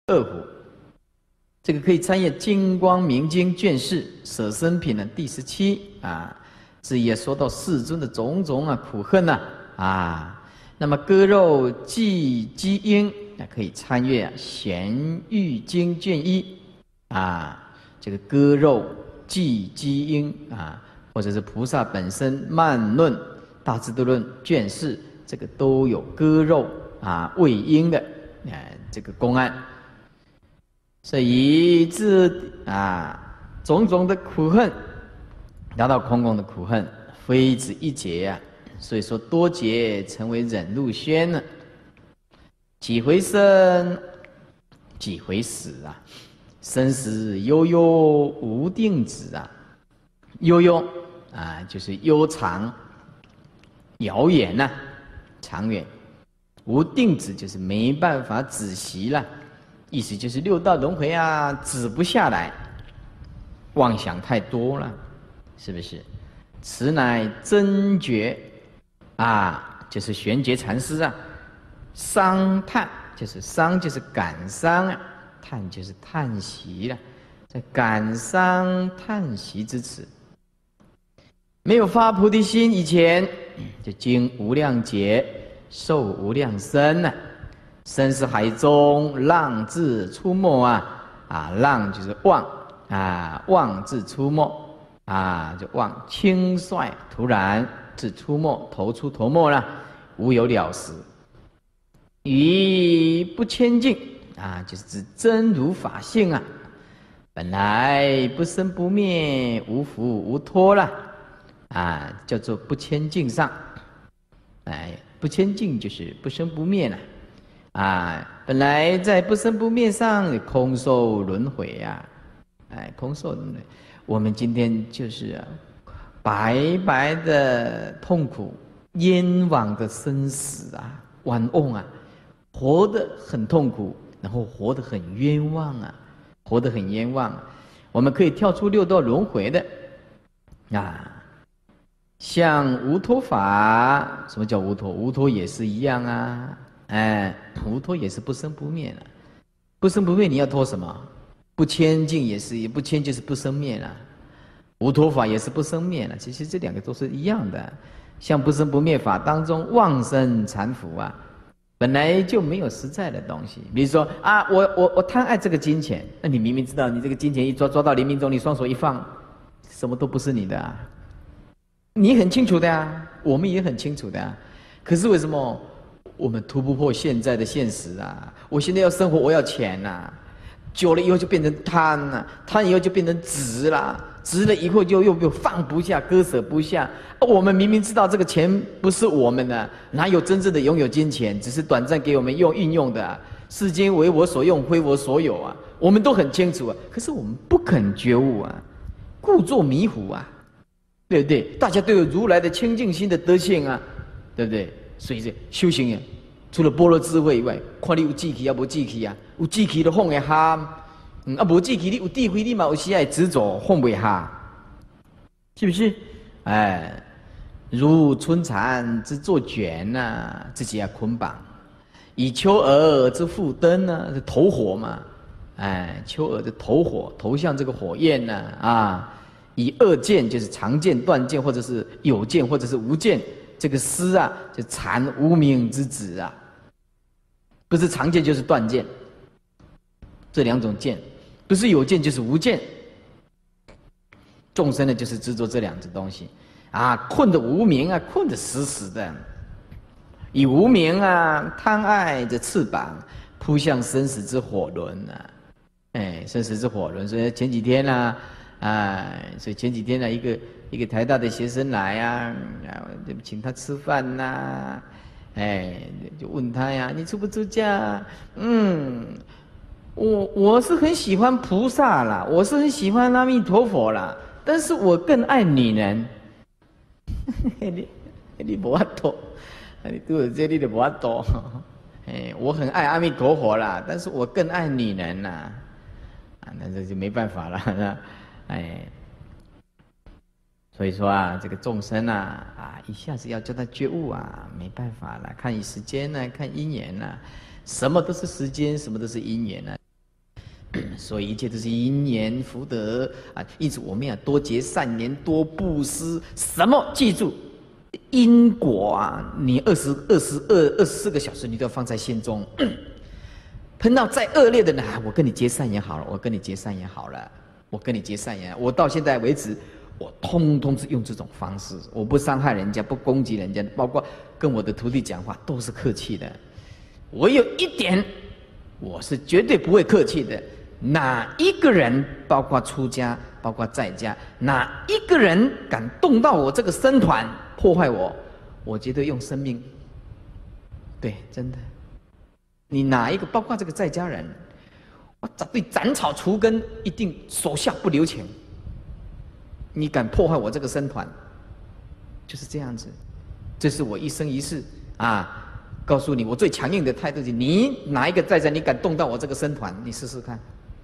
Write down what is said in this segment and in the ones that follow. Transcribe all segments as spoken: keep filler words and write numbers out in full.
二虎。这个可以参阅《金光明经》卷四舍身品的第十七啊，这也说到世尊的种种啊苦恨呐 啊, 啊。那么割肉祭鸡鹰，那可以参阅《啊《贤玉经》卷一啊，这个割肉祭鸡鹰啊，或者是菩萨本身慢论大智度论卷四，这个都有割肉啊喂鹰的啊这个公案。所以以致啊种种的苦恨，达到空空的苦恨，非止一劫啊。所以说多劫成为忍辱轩呢，几回生，几回死啊！生死悠悠无定止啊！悠悠啊，就是悠长、遥远呐、啊，长远；无定止就是没办法止息了。意思就是六道轮回啊，止不下来，妄想太多了，是不是？此乃真觉啊，就是玄觉禅师啊。伤叹就是伤，就是感伤啊；叹就是叹息了。在感伤叹息之词，没有发菩提心以前，就经无量劫，受无量身呐、啊。生死海中，浪自出没啊！啊，浪就是妄啊，妄自出没啊，就妄轻率突然自出没，头出头没了，无有了时。于不迁净啊，就是指真如法性啊，本来不生不灭，无福无脱了啊，叫做不迁净上。哎，不迁净就是不生不灭了。啊，本来在不生不灭上空受轮回呀、啊，哎，空受轮回。我们今天就是啊，白白的痛苦，冤枉的生死啊，冤枉啊，活得很痛苦，然后活得很冤枉啊，活得很冤枉。我们可以跳出六道轮回的啊，像无脱法，什么叫无脱？无脱也是一样啊。哎，无脱也是不生不灭了，不生不灭你要脱什么？不迁净也是，不迁就是不生灭了。无脱法也是不生灭了，其实这两个都是一样的。像不生不灭法当中，妄生缠缚啊，本来就没有实在的东西。比如说啊，我我我贪爱这个金钱，那你明明知道，你这个金钱一抓抓到临命中，你双手一放，什么都不是你的啊，你很清楚的啊，我们也很清楚的啊。可是为什么？我们突不破现在的现实啊！我现在要生活，我要钱呐、啊，久了以后就变成贪了、啊，贪以后就变成执啦，执了以后就又又放不下，割舍不下。我们明明知道这个钱不是我们的，哪有真正的拥有金钱？只是短暂给我们用运用的、啊，世间为我所用，非我所有啊！我们都很清楚啊，可是我们不肯觉悟啊，故作迷糊啊，对不对？大家都有如来的清净心的德性啊，对不对？所以这修行啊，除了般若智慧以外，看你有志气啊，无志气啊，有志气就放会下，嗯啊，无志气你有智慧，你嘛有时爱执着放不下，是不是？哎，如春蚕之作卷呐、啊，自己要捆绑；以秋蛾之复灯呐、啊，是投火嘛？哎，秋蛾的投火，投向这个火焰呐、啊，啊，以二剑就是长剑、断剑，或者是有剑，或者是无剑。这个丝啊，就缠无名之子啊，不是长剑就是断剑，这两种剑，不是有剑就是无剑。众生呢，就是执着这两种东西啊，困的无明啊，困得死死的，以无明啊贪爱的翅膀，扑向生死之火轮啊，哎，生死之火轮。所以前几天呢、啊，哎，所以前几天呢、啊，一个。一个台大的学生来啊，就请他吃饭呐、啊，哎，就问他呀，你出不出家？嗯，我我是很喜欢菩萨啦，我是很喜欢阿弥陀佛啦，但是我更爱女人。你你无法度，你拄有这你就无法度。哎，我很爱阿弥陀佛啦，但是我更爱女人呐，啊，那这就没办法了，哎。所以说啊，这个众生啊，啊，一下子要叫他觉悟啊，没办法了。看时间呢、啊，看因缘呢、啊，什么都是时间，什么都是因缘呢、啊。 所以一切都是因缘福德啊。因此我们要多结善缘，多布施。什么？记住因果啊！你二十二十二二十四个小时，你都要放在心中。碰到再恶劣的人，我跟你结善缘好了，我跟你结善缘好了，我跟你结善缘。我到现在为止，我通通是用这种方式，我不伤害人家，不攻击人家，包括跟我的徒弟讲话都是客气的。我有一点，我是绝对不会客气的。哪一个人，包括出家，包括在家，哪一个人敢动到我这个僧团，破坏我，我绝对用生命。对，真的。你哪一个，包括这个在家人，我绝对斩草除根，一定手下不留情。你敢破坏我这个僧团，就是这样子。这是我一生一世啊！告诉你，我最强硬的态度是：你哪一个在家，你敢动到我这个僧团，你试试看。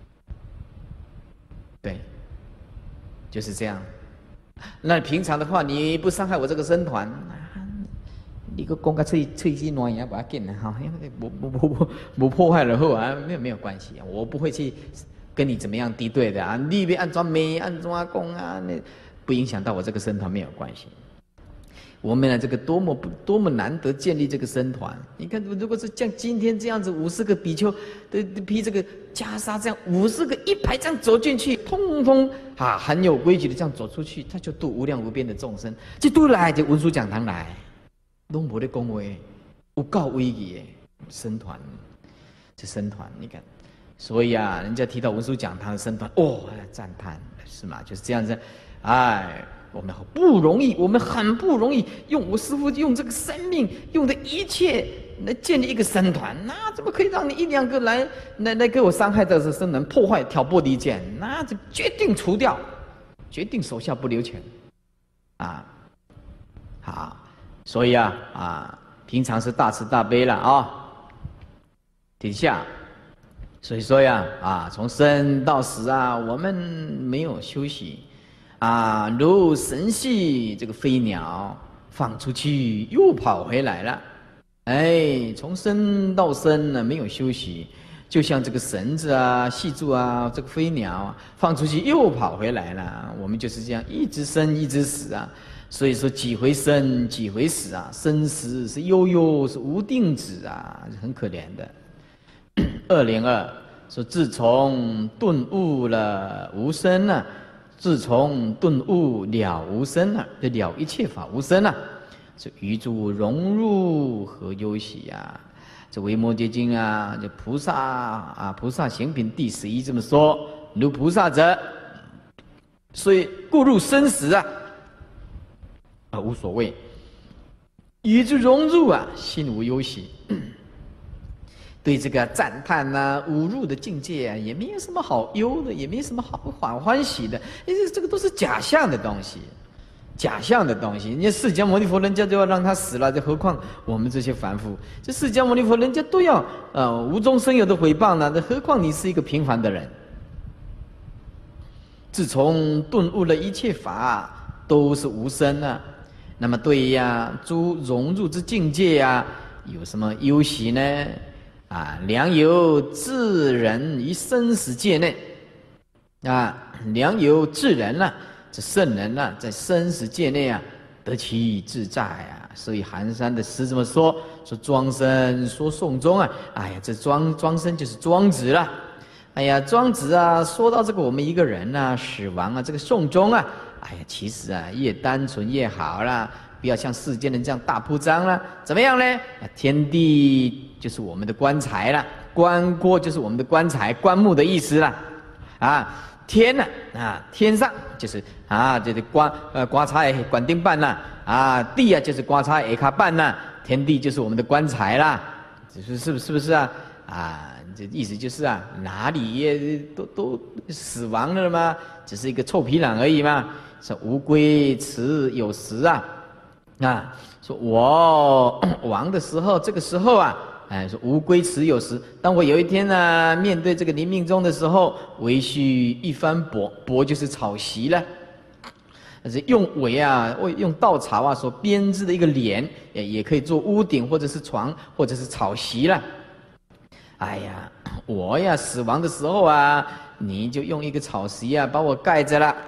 对，就是这样。那平常的话，你不伤害我这个僧团，你个讲个脆脆心软也不要紧的哈，因为不不不不不破坏了后啊，没有没有关系，我不会去跟你怎么样敌对的啊，你别按照美按怎么讲啊，那不影响到我这个僧团没有关系。我们呢，这个多么不多么难得建立这个僧团。你看，如果是像今天这样子，五十个比丘的披这个袈裟，这样五十个一排这样走进去，通通啊很有规矩的这样走出去，他就度无量无边的众生。这都来这文殊讲堂来，拢无咧讲话，有够威仪的僧团，这僧团你看，所以啊，人家提到文殊讲堂的僧团，哦，赞叹是吗？就是这样子，哎。我们好不容易，我们很不容易用我师父用这个生命，用的一切来建立一个僧团，那怎么可以让你一两个来来来给我伤害这个僧团，破坏挑拨离间？那就决定除掉，决定手下不留情，啊，好，所以啊啊，平常是大慈大悲了啊、哦，底下，所以说呀啊，从生到死啊，我们没有休息。啊，如神系这个飞鸟放出去又跑回来了，哎，从生到生呢没有休息，就像这个绳子啊、系住啊，这个飞鸟放出去又跑回来了。我们就是这样一直生一直死啊，所以说几回生几回死啊，生死是悠悠是无定止啊，很可怜的。二零二说，自从顿悟了无生呢。自从顿悟了无生啊，就了一切法无生啊，这于诸融入何忧喜啊？这《维摩诘经》啊，这菩萨啊，菩萨行品第十一这么说：如菩萨者，所以故入生死啊，啊无所谓，于诸融入啊，心无忧喜。对这个赞叹呐、侮辱的境界啊，也没有什么好忧的，也没什么好好欢喜的，因为这个都是假象的东西，假象的东西。人家释迦牟尼佛，人家都要让他死了，这何况我们这些凡夫？这释迦牟尼佛，人家都要呃无中生有的诽谤呢，何况你是一个平凡的人？自从顿悟了一切法都是无生啊，那么对呀，诸融入之境界呀，有什么忧喜呢？啊，良有智人于生死界内，啊，良有智人啊，这圣人啊，在生死界内啊，得其自在啊。所以寒山的诗这么说：说庄生说宋宗啊，哎呀，这庄庄生就是庄子了。哎呀，庄子啊，说到这个我们一个人啊，死亡啊，这个宋宗啊，哎呀，其实啊，越单纯越好啦。不要像世间人这样大铺张了，怎么样呢？天地就是我们的棺材了，棺椁就是我们的棺材，棺木的意思了。啊，天呢？啊，天上就是啊，就是棺呃棺材管钉板啦。啊，地啊就是棺材下卡板啦。天地就是我们的棺材啦。只是是不是不是啊？啊，这意思就是啊，哪里也都都死亡了嘛，只是一个臭皮囊而已嘛。说无归迟有时啊。啊，说我亡的时候，这个时候啊，哎，说无归迟有时。当我有一天呢、啊，面对这个临命终的时候，唯须一番帛，帛就是草席了。但是用苇啊，用稻草啊所编织的一个帘，也也可以做屋顶，或者是床，或者是草席了。 哎呀，我呀死亡的时候啊，你就用一个草席啊把我盖着了。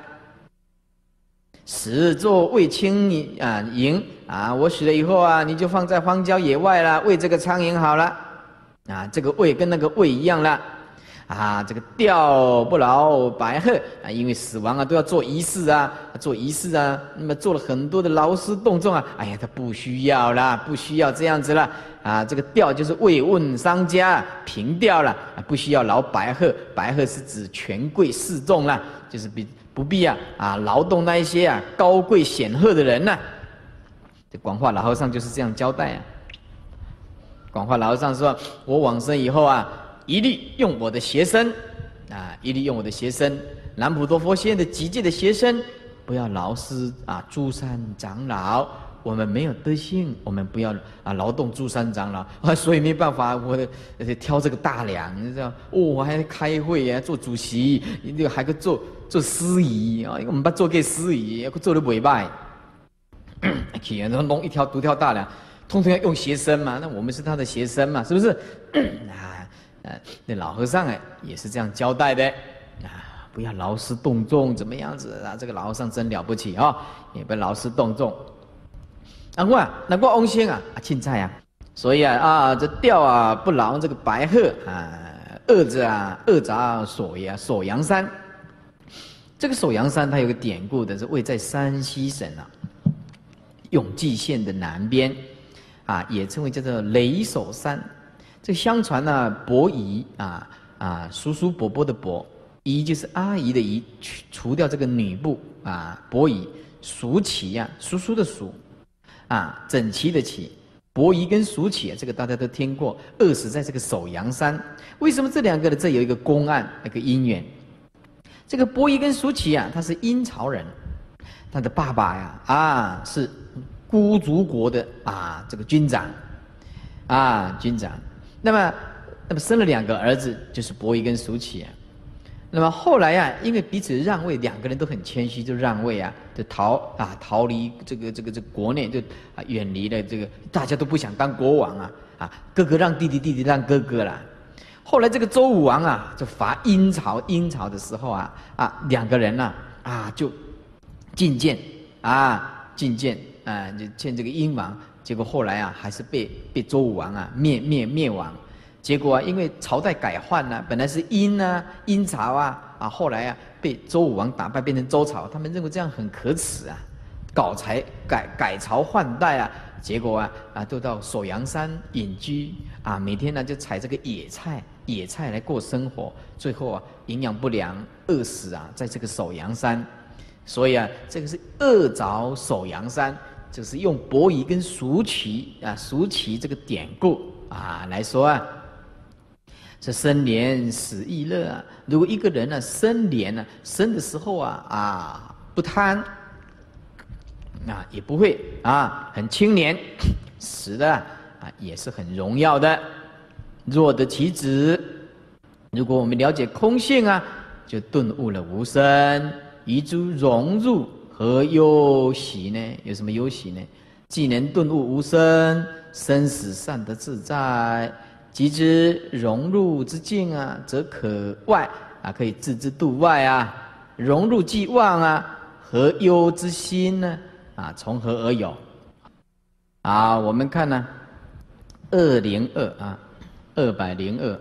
死作喂青啊营啊，我死了以后啊，你就放在荒郊野外了，喂这个苍蝇好了。啊，这个喂跟那个喂一样了。啊，这个吊不劳白鹤啊，因为死亡啊都要做仪式啊，做仪式啊，那么做了很多的劳师动众啊，哎呀，他不需要啦，不需要这样子了啊。这个吊就是慰问商家，平吊了啊，不需要劳白鹤，白鹤是指权贵士众啦，就是比不必啊啊劳动那一些啊高贵显赫的人呐、啊。这广化老和尚就是这样交代啊。广化老和尚说：“我往生以后啊。”一律用我的学生，啊，一律用我的学生，南普陀佛现的几届的学生，不要劳师啊，诸山长老，我们没有德性，我们不要啊劳动诸山长老啊，所以没办法，我的挑这个大梁，你知道，哦，我还开会啊，做主席，这个还可做做司仪啊，我们把做给司仪，做的委拜，去然后弄一条独条大梁，通通要用学生嘛，那我们是他的学生嘛，是不是？啊。呃，那老和尚哎也是这样交代的啊，不要劳师动众，怎么样子啊？这个老和尚真了不起啊、哦，也不劳师动众。啊，我那我翁先啊啊青菜啊，所以啊啊这吊啊不劳这个白鹤啊，二着啊二杂锁呀锁阳山。这个锁阳山它有个典故的，是位在山西省啊永济县的南边啊，也称为叫做雷首山。这相传呢、啊，伯夷啊啊，叔叔伯伯的伯，夷就是阿姨的姨，除掉这个女部啊，伯夷叔齐呀，叔叔的叔啊，整齐的齐，伯夷跟叔齐啊，这个大家都听过，饿死在这个首阳山。为什么这两个呢？这有一个公案，那个因缘。这个伯夷跟叔齐啊，他是殷朝人，他的爸爸呀啊是孤竹国的啊这个军长啊军长。那么，那么生了两个儿子，就是伯夷跟叔齐啊。那么后来啊，因为彼此让位，两个人都很谦虚，就让位啊，就逃啊，逃离这个这个这个国内，就啊远离了这个，大家都不想当国王啊啊，哥哥让弟弟，弟弟让哥哥啦。后来这个周武王啊，就伐殷朝，殷朝的时候啊啊，两个人呐 啊, 啊就进谏啊进谏啊，就见这个殷王。结果后来啊，还是被被周武王啊灭灭灭亡。结果啊，因为朝代改换了、啊，本来是殷啊殷朝啊啊，后来啊被周武王打败，变成周朝。他们认为这样很可耻啊，搞才改改朝换代啊。结果啊啊，都到首阳山隐居啊，每天呢就采这个野菜野菜来过生活。最后啊，营养不良饿死啊，在这个首阳山。所以啊，这个是饿着首阳山。就是用伯夷跟叔齐啊，叔齐这个典故啊来说啊，这生莲死亦乐啊。如果一个人呢、啊、生莲呢、啊，生的时候啊啊不贪啊，也不会啊很清廉，死的啊也是很荣耀的。若得其子，如果我们了解空性啊，就顿悟了无生，遗诸融入。何忧喜呢？有什么忧喜呢？既能顿悟无生，生死善得自在，即知融入之境啊，则可外啊，可以自之度外啊。融入既忘啊，何忧之心呢？啊，从何而有？啊，我们看呢，二零二啊，二百零二，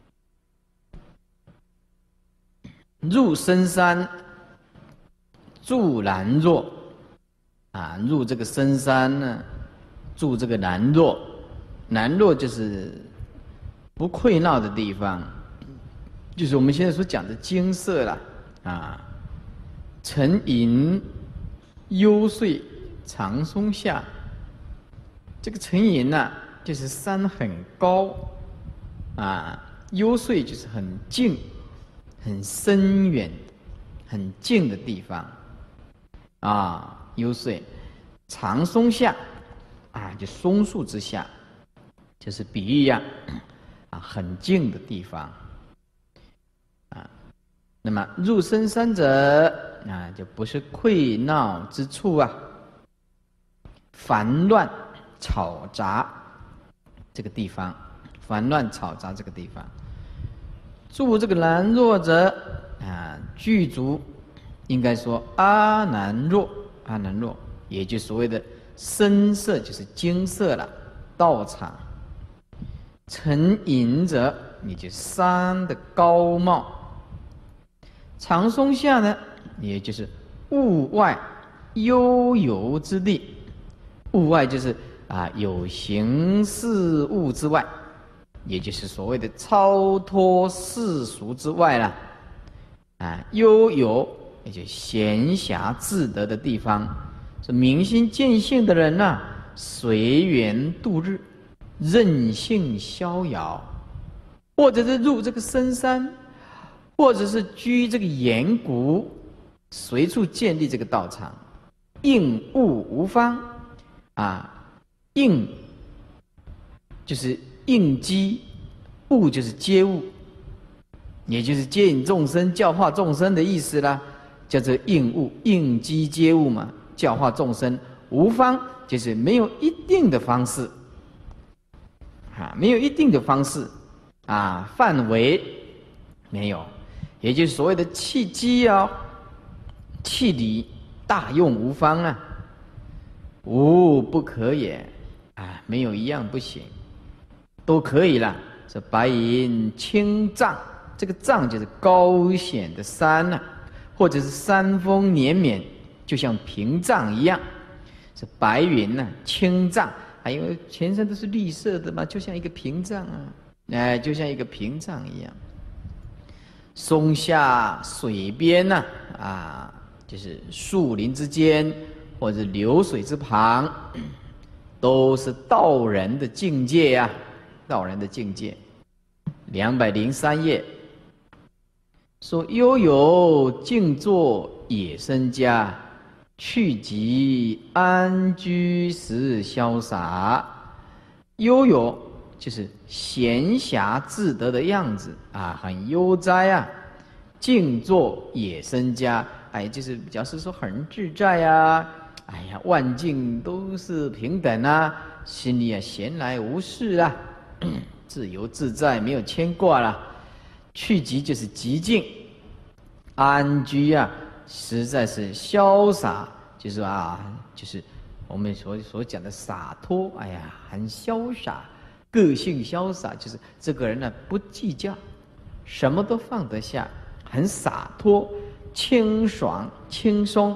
入深山。住兰若啊，入这个深山呢，住这个兰若，兰若就是不溃闹的地方，就是我们现在所讲的精舍啦啊。沉吟幽邃长松下，这个沉吟呐、啊，就是山很高啊，幽邃就是很静、很深远、很静的地方。啊，幽邃，长松下，啊，就松树之下，就是比喻呀、啊，啊，很静的地方，啊，那么入深山者，啊，就不是溃闹之处啊，烦乱吵杂这个地方， 烦乱吵杂这个地方。住这个难若者啊，具足应该说阿难若，阿难若，也就所谓的深色，就是金色了。道场成隐者，也就是山的高帽。长松下呢，也就是物外悠游之地。物外就是啊有形事物之外，也就是所谓的超脱世俗之外啦。啊，悠游也就闲暇自得的地方。这明心见性的人呐、啊，随缘度日，任性逍遥，或者是入这个深山，或者是居这个岩谷，随处建立这个道场，应物无方啊，应就是应机，物就是接物，也就是接引众生、教化众生的意思啦，叫做应物，应机接物嘛，教化众生。无方就是没有一定的方式，啊，没有一定的方式，啊，范围没有，也就是所谓的气机啊、气理大用无方啊，无不可也，啊，没有一样不行，都可以了。这白银青藏，这个藏就是高险的山呐、啊，或者是山峰连绵，就像屏障一样。这白云呐、啊，青藏，还因为全身都是绿色的嘛，就像一个屏障啊，哎，就像一个屏障一样。松下水边呐、啊，啊，就是树林之间，或者流水之旁，都是道人的境界呀、啊，道人的境界。两百零三页说：悠游静坐野生家，去即安居时潇洒。悠游就是闲暇自得的样子啊，很悠哉啊。静坐野生家，哎，就是表示说很自在啊。哎呀，万境都是平等啊，心里啊闲来无事啊，自由自在，没有牵挂了。去即就是极静，安居啊，实在是潇洒，就是啊，就是我们所所讲的洒脱。哎呀，很潇洒，个性潇洒，就是这个人呢不计较，什么都放得下，很洒脱、清爽、轻松。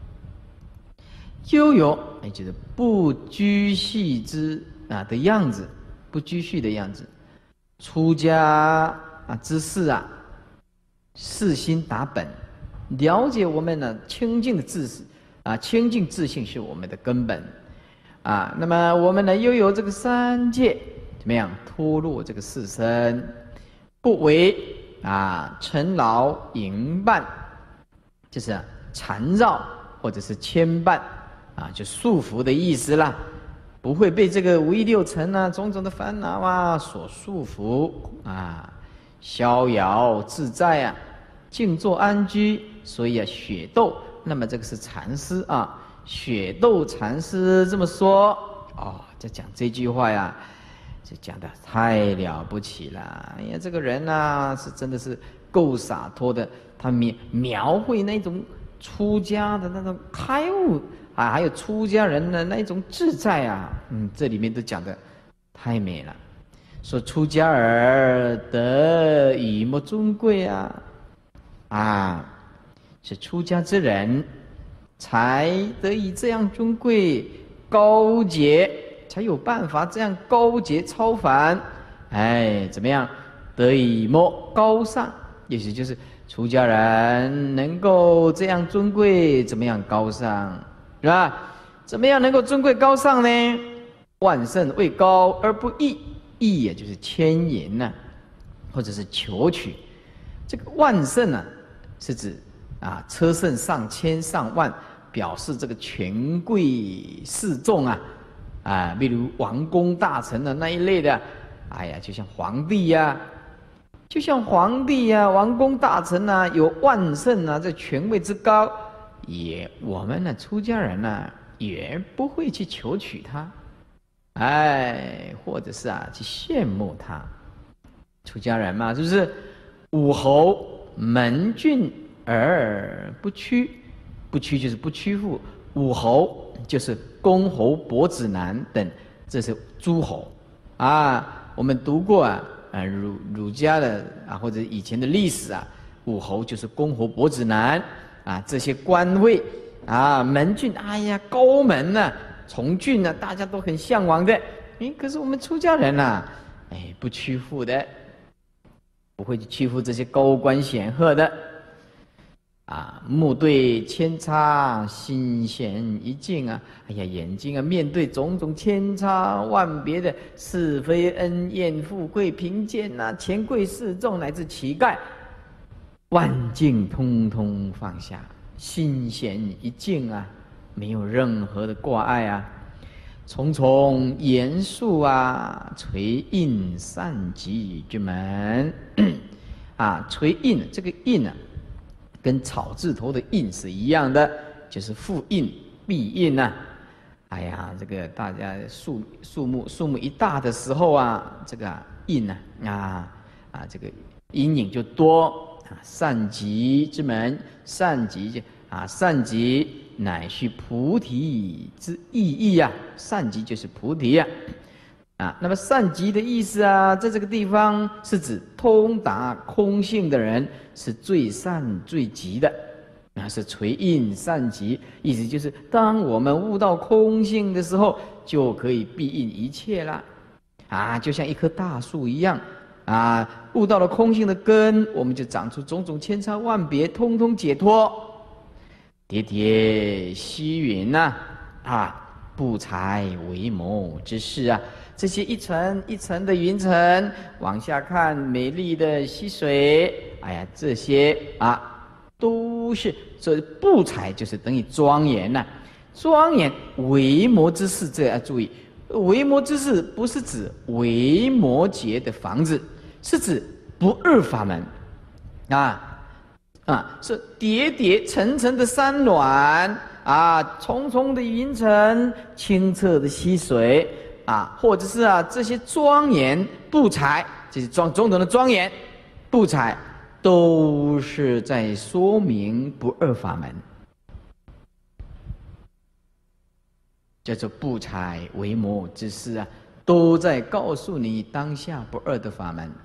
悠游，也就是不拘系之啊的样子，不拘束的样子。出家啊之事啊，事心达本，了解我们呢清净的自私啊，清净自性是我们的根本啊。那么我们呢又有这个三界，怎么样脱落这个四身，不为啊尘劳营伴，就是啊缠绕或者是牵绊啊，就束缚的意思啦。不会被这个五欲六尘啊种种的烦恼啊所束缚啊，逍遥自在啊，静坐安居。所以啊，雪窦，那么这个是禅师啊，雪窦禅师这么说哦，在讲这句话呀，这讲的太了不起了。哎呀，这个人啊，是真的是够洒脱的，他描描绘那种出家的那种开悟啊，还有出家人的那种自在啊，嗯，这里面都讲的太美了。说出家儿得以莫尊贵啊，啊，是出家之人才得以这样尊贵高洁，才有办法这样高洁超凡。哎，怎么样得以莫高尚？意思就是出家人能够这样尊贵，怎么样高尚？是吧？怎么样能够尊贵高尚呢？万圣位高而不易，易也就是牵引呐、啊，或者是求取。这个万圣啊，是指啊车胜上千上万，表示这个权贵示众啊，啊，例如王公大臣的那一类的，哎呀，就像皇帝呀、啊，就像皇帝呀、啊、王公大臣呐、啊，有万圣啊，这权位之高。也我们呢，出家人呢、啊，也不会去求取他， 哎，或者是啊去羡慕他。出家人嘛，是不是？武侯门郡而不屈，不屈就是不屈服。武侯就是公侯伯子男等，这是诸侯啊。我们读过啊，啊儒儒家的啊，或者以前的历史啊，武侯就是公侯伯子男啊，这些官位啊，门郡，哎呀，高门呐、啊，从郡呢、啊，大家都很向往的。哎，可是我们出家人呐、啊，哎，不屈服的。不会去屈服这些高官显赫的，啊，目对千差，心显一境啊！哎呀，眼睛啊，面对种种千差万别的是非恩怨、富贵贫贱呐，权贵势众乃至乞丐，万境通通放下，心显一境啊，没有任何的挂碍啊。重重严肃啊，垂印善集之门啊，垂印这个印啊，跟草字头的印是一样的，就是复印、必印呐、啊。哎呀，这个大家树树木树木一大的时候啊，这个啊印呐啊啊，这个阴影就多啊。善集之门，善集就啊，善集。乃须菩提之意义啊，善极就是菩提啊，啊，那么善极的意思啊，在这个地方是指通达空性的人是最善最极的，那是垂印善极，意思就是当我们悟到空性的时候，就可以必印一切啦，啊，就像一棵大树一样啊，悟到了空性的根，我们就长出种种千差万别，通通解脱。叠叠溪云呐、啊，啊，不才为谋之事啊！这些一层一层的云层，往下看美丽的溪水，哎呀，这些啊，都是这不才，就是等于庄严呐、啊。庄严为魔之事，这要注意，为魔之事不是指为魔诘的房子，是指不二法门啊。啊，是叠叠层层的山峦啊，重重的云层，清澈的溪水啊，或者是啊这些庄严布才，这些庄种种的庄严布才，都是在说明不二法门，叫做布才为魔之事啊，都在告诉你当下不二的法门。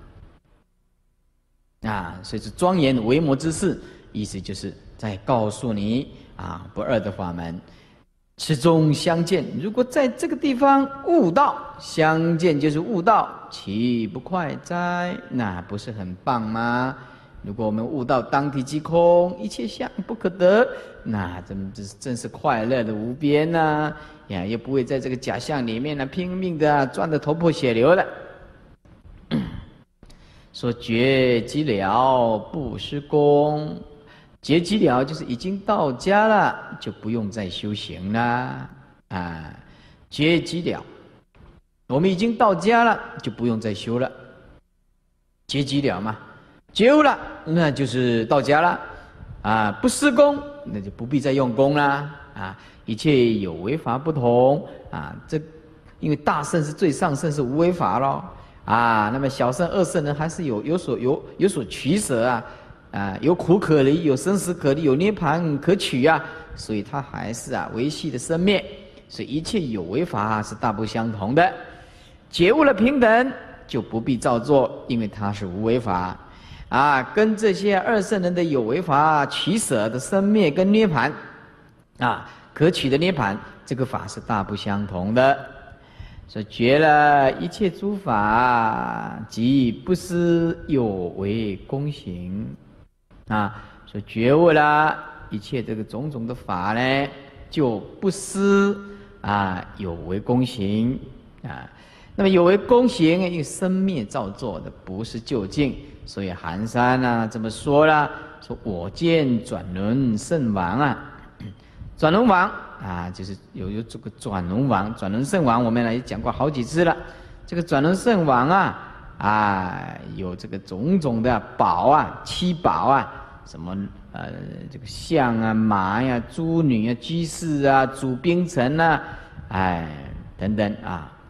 啊，所以是庄严为魔之事，意思就是在告诉你啊，不二的法门，此中相见。如果在这个地方悟道，相见就是悟道，岂不快哉？那不是很棒吗？如果我们悟到当体即空，一切相不可得，那真真是真是快乐的无边呐、啊！呀，又不会在这个假象里面呢、啊、拼命的、啊、钻得头破血流的。说觉寂了不施功，觉寂了就是已经到家了，就不用再修行了啊。觉寂了，我们已经到家了，就不用再修了。觉寂了嘛，觉悟了，那就是到家了啊。不施功，那就不必再用功啦啊。一切有为法不同啊，这因为大圣是最上圣，是无为法咯。啊，那么小圣、二圣呢，还是有有所有有所取舍啊，啊，有苦可离，有生死可离，有涅盘可取啊，所以它还是啊维系的生灭，所以一切有为法是大不相同的。觉悟了平等，就不必照做，因为它是无为法，啊，跟这些二圣人的有为法取舍的生灭跟涅盘，啊，可取的涅盘，这个法是大不相同的。说觉了一切诸法，即不思有为功行啊。说觉悟了一切这个种种的法呢，就不思啊有为功行啊。那么有为功行，因为生灭造作的，不是究竟。所以寒山啊这么说了，说我见转轮圣王啊，转轮王。啊，就是有有这个转轮王、转轮圣王，我们来讲过好几次了。这个转轮圣王啊，啊，有这个种种的宝啊、七宝啊，什么呃，这个象啊、马呀、啊、猪女啊、居士啊、主兵臣啊，哎，等等啊，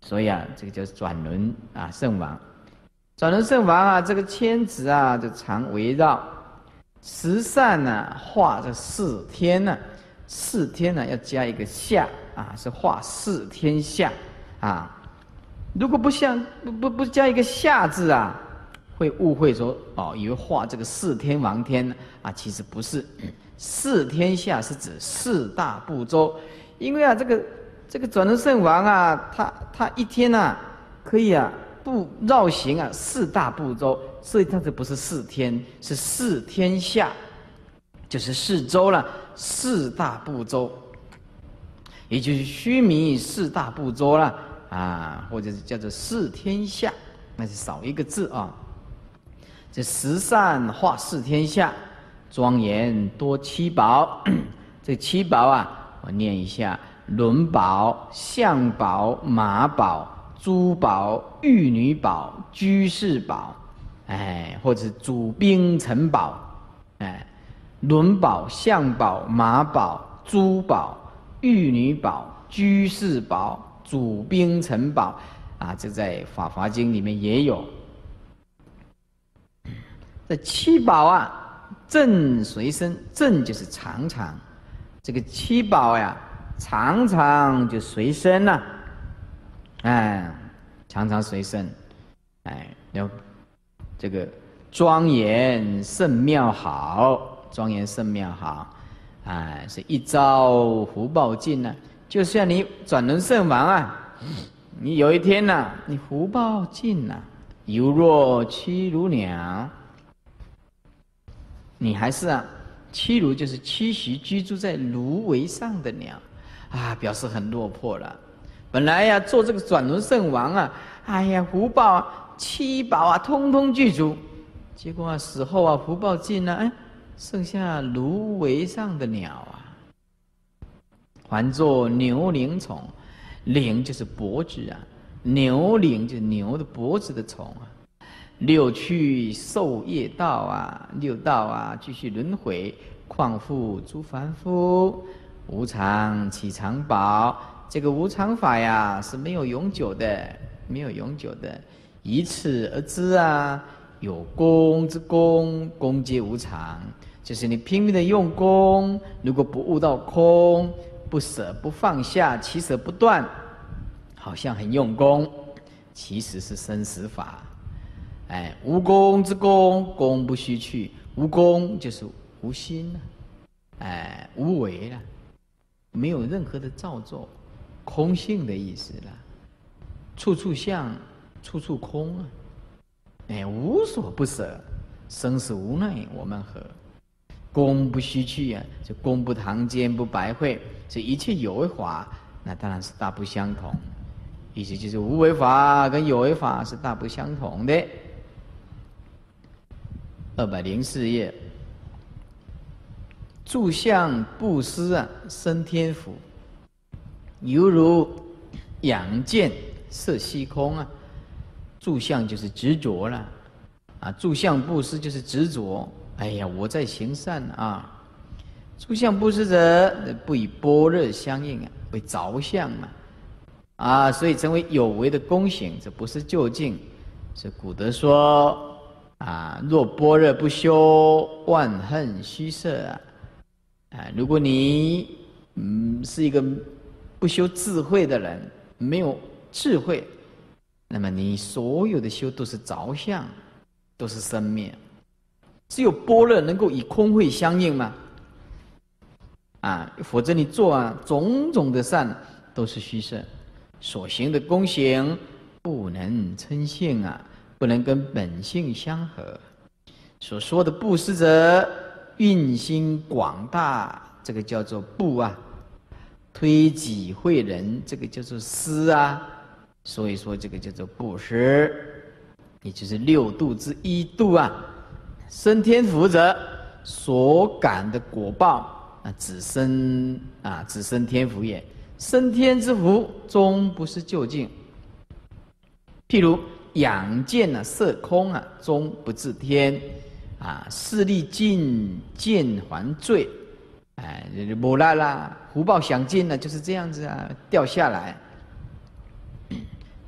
所以啊，这个叫转轮啊圣王。转轮圣王啊，这个千子啊，就常围绕十善呢，化这四天呢、啊，四天呢、啊、要加一个下啊，是化四天下啊。如果不像不不不加一个下字啊，会误会说哦，以为画这个四天王天啊，其实不是。四天下是指四大部洲，因为啊，这个这个转轮圣王啊，他他一天啊，可以啊不绕行啊四大部洲，所以它这不是四天，是四天下，就是四周了，四大部洲，也就是须弥四大部洲了啊，或者是叫做四天下，那是少一个字啊。这十善化四天下，庄严多七宝。这七宝啊，我念一下：轮宝、象宝、马宝、珠宝、玉女宝、居士宝，哎，或者是主兵城宝，哎，轮宝、象宝、马宝、珠宝、玉女宝、居士宝、主兵城宝啊，这在《法华经》里面也有。这七宝啊，正随身，正就是常常，这个七宝呀，常常就随身了、啊，哎，常常随身，哎，要这个庄严甚妙好，庄严甚妙好，哎，是一朝福报尽呢、啊，就像你转轮圣王啊，你有一天呐、啊，你福报尽了、啊，犹若栖如鸟。你还是啊，栖如就是栖息居住在芦苇上的鸟，啊，表示很落魄了。本来呀、啊，做这个转轮圣王啊，哎呀，福报啊、七宝啊，通通具足。结果啊，死后啊，福报尽了，哎，剩下芦苇上的鸟啊，还作牛铃虫，铃就是脖子啊，牛铃就是牛的脖子的虫啊。六趣受业道啊，六道啊，继续轮回，况复诸凡夫，无常起常宝。这个无常法呀，是没有永久的，没有永久的。以此而知啊，有功之功，功皆无常。就是你拼命的用功，如果不悟到空，不舍不放下，起舍不断，好像很用功，其实是生死法。哎，无功之功，功不须去。无功就是无心了、啊，哎，无为了、啊，没有任何的造作，空性的意思了。处处相，处处空啊！哎，无所不舍，生死无奈我们何？功不须去啊，就功不堂间不白会，这一切有为法，那当然是大不相同。意思就是无为法跟有为法是大不相同的。二百零四页，住相布施啊，生天福，犹如仰箭射虚空啊。住相就是执着了啊，住相布施就是执着。哎呀，我在行善啊。住相布施者，不以般若相应啊，为着相嘛啊，所以成为有为的功行，这不是究竟。是古德说。啊，若般若不修，万恨虚设啊！啊，如果你嗯是一个不修智慧的人，没有智慧，那么你所有的修都是着相，都是生灭。只有般若能够以空慧相应嘛？啊，否则你做啊种种的善都是虚设，所行的功行不能称性啊。不能跟本性相合。所说的布施者，运心广大，这个叫做布啊；推己惠人，这个叫做施啊。所以说，这个叫做布施，也就是六度之一度啊。生天福者，所感的果报啊，只生啊，只生天福也。生天之福，终不是究竟。譬如。仰箭啊，射空啊，终不至天啊。势力尽，箭还坠，哎，无啦啦，福报享尽了，就是这样子啊，掉下来。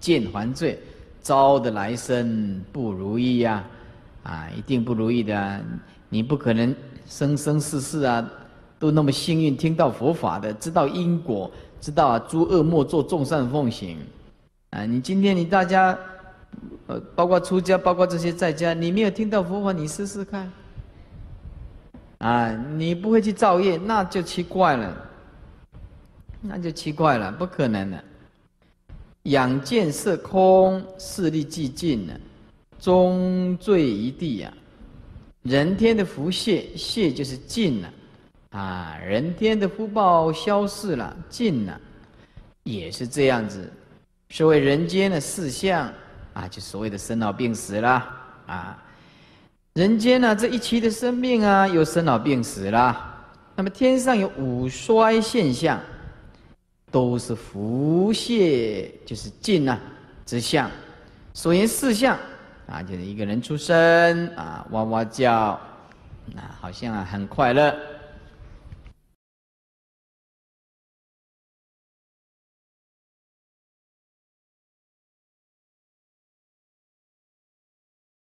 见还罪，招的来生不如意呀、啊，啊，一定不如意的、啊。你不可能生生世世啊，都那么幸运听到佛法的，知道因果，知道啊诸恶莫作，众善奉行。啊，你今天你大家，呃，包括出家，包括这些在家，你没有听到佛法，你试试看。啊，你不会去造业，那就奇怪了，那就奇怪了，不可能的。眼见色空，视力寂尽了，终坠一地啊！人天的福谢，谢就是尽了，啊，人天的福报消逝了，尽了，也是这样子。所谓人间的四相啊，就所谓的生老病死啦，啊。人间呢、啊，这一期的生命啊，有生老病死啦。那么天上有五衰现象，都是福谢，就是尽啊之相。所言四相啊，就是一个人出生啊，哇哇叫，啊，好像啊很快乐。